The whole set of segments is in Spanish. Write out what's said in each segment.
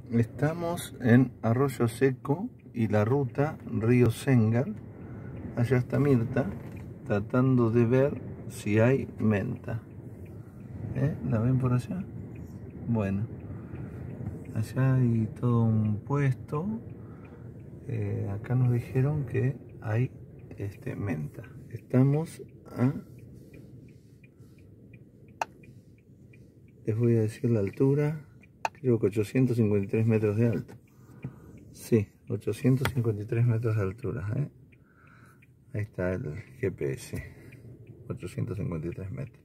Estamos en Arroyo Seco y la ruta Río Sengar. Allá está Mirta, tratando de ver si hay menta. ¿La ven por allá? Bueno, allá hay todo un puesto. Acá nos dijeron que hay menta. Estamos a... les voy a decir la altura. Creo que 853 metros de alto. Sí, 853 metros de altura. Ahí está el GPS. 853 metros.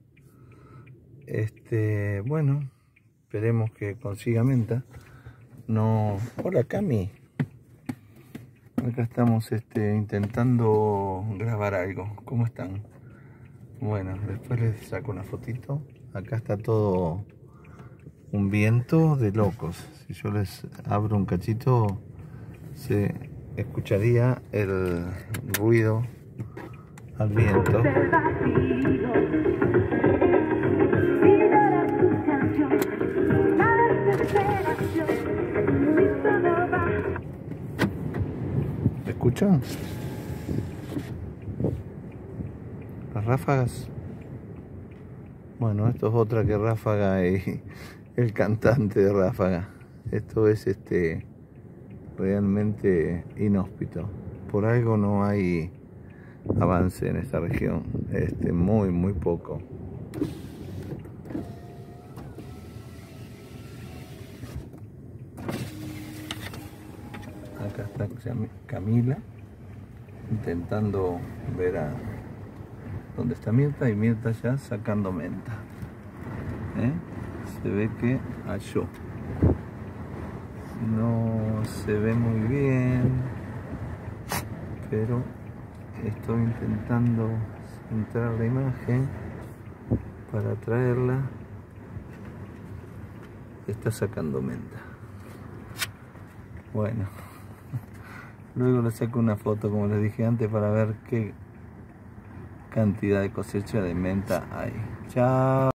Bueno, esperemos que consiga menta. No. Hola, Cami. Acá estamos intentando grabar algo. ¿Cómo están? Bueno, después les saco una fotito. Acá está todo un viento de locos. Si yo les abro un cachito, se escucharía el ruido al viento. ¿Escuchan? Las ráfagas. Bueno, esto es otra que Ráfaga y el cantante de Ráfaga. Esto es realmente inhóspito. Por algo no hay avance en esta región. Muy poco. Acá está Camila intentando ver a dónde está Mirta, y Mirta ya sacando menta. Se ve que halló. No se ve muy bien, pero estoy intentando centrar la imagen para traerla. Está sacando menta. Bueno, luego le saco una foto, como les dije antes, para ver qué cantidad de cosecha de menta hay. Chao.